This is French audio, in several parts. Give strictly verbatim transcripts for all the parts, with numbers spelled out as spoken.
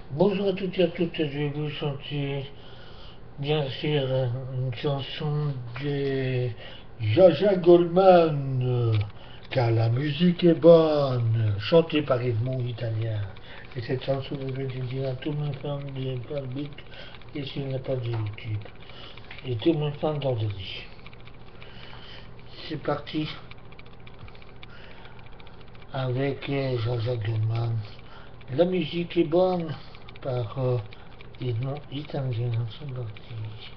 Bonjour à toutes et à toutes, je vais vous chanter bien sûr une chanson de Jaja Goldman, car la musique est bonne, chantée par Edmond Italien. Et cette chanson je vais dédier à tous mes fans de Facebook et sur la page de YouTube. Et tous mes fans d'Andalousie. C'est parti avec Jaja Goldman. La musique est bonne par euh, Edmond Italien. C'est parti.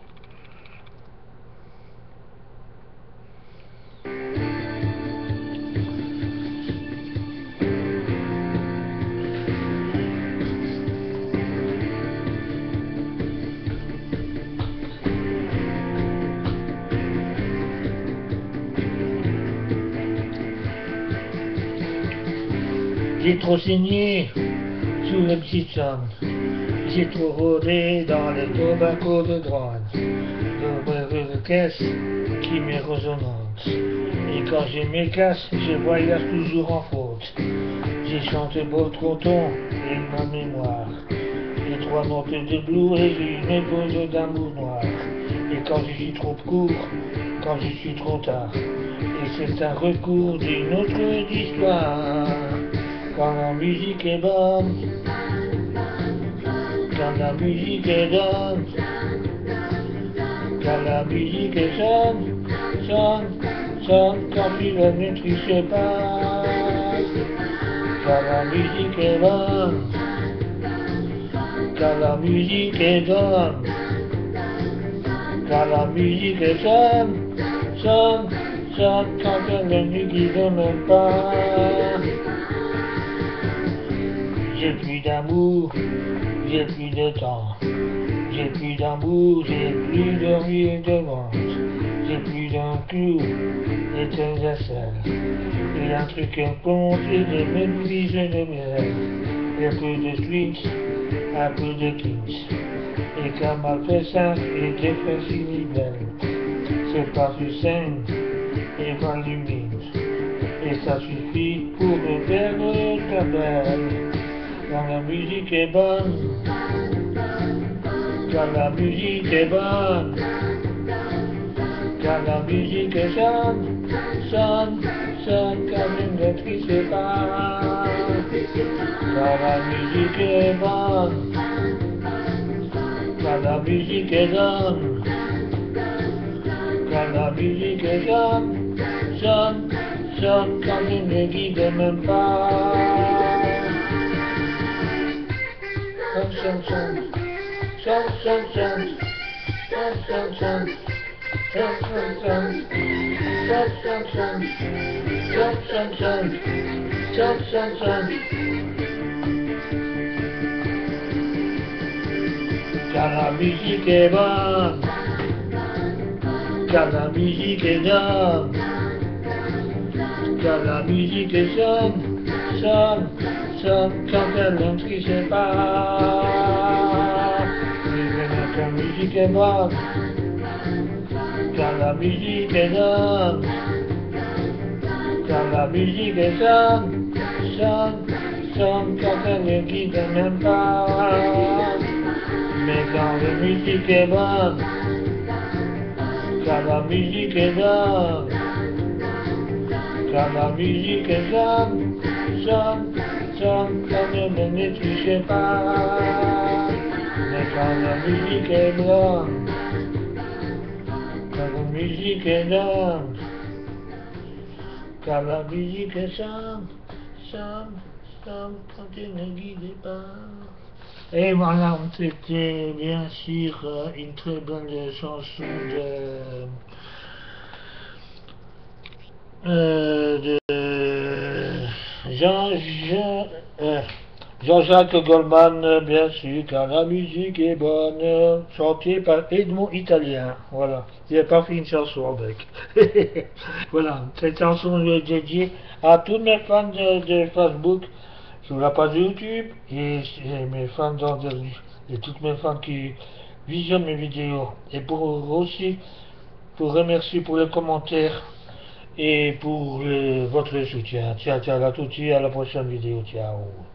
J'ai trop saigné sous le petit son. J'ai trop rôdé dans les tobacco de droite. De, de caisse qui m'est résonante. Et quand je me casse, je voyage toujours en faute. J'ai chanté beau troton et ma mémoire. Les trois notes de blues et une épouse d'amour noir. Et quand je suis trop court, quand je suis trop tard. Et c'est un recours d'une autre histoire. Quand la musique est bonne, quand la musique est bonne, quand la musique est sonne, sonne, sonne, quand tu ne maîtrises pas. Quand la musique est bonne, quand la musique est bonne, quand la musique est sonne, sonne, sonne, quand elle ne guide même pas. J'ai plus d'amour, j'ai plus de temps. J'ai plus d'amour, j'ai plus de vie de vente. J'ai plus d'un clou, d'étincelle. Et un truc compte et de méprise de miel. Et un peu de street, un peu de kings. Et qu'un mal fait simple et des faits si belles. C'est pas du scène et pas du mine. Et ça suffit pour me perdre ta belle. Quand la musique est bonne, quand la musique est bonne, quand la musique sonne, sonne, sonne, quand je ne maîtrise pas. Quand la musique est bonne, quand la musique est bonne, quand la musique est sonne, sonne, sonne, quand je ne guide même pas. Son, son, son, son, son, son, son, son, son, son, son, son, son, son, son. Quand la musique est bonne, quand la musique est bonne, quand la musique sonne, sonne, sonne, quand elle ne triche pas. Quand la musique est bonne, quand la musique est bonne, quand la musique sonne, sonne, sonne, quand elle ne guide même pas. Mais quand la musique est bonne, quand la musique est bonne, quand la musique sonne, sonne, sonne, quand je ne maîtrise pas. Mais quand la musique est bonne, quand la musique est bonne, quand la musique sonne, sonne, sonne, quand tu ne guides pas. Et voilà, c'était bien sûr une très belle chanson de... Euh, de Jean, Jean, euh, Jean-Jacques Goldman, bien sûr, quand la musique est bonne, chantée par Edmond Italien. Voilà, j'ai pas fait une chanson avec. Voilà, cette chanson est dédiée à tous mes fans de, de Facebook sur la page YouTube et, et mes fans d'Andalousie et toutes mes fans qui visionnent mes vidéos. Et pour aussi, pour remercier pour les commentaires et pour euh, votre soutien. Ciao, ciao à tous, à la prochaine vidéo, ciao.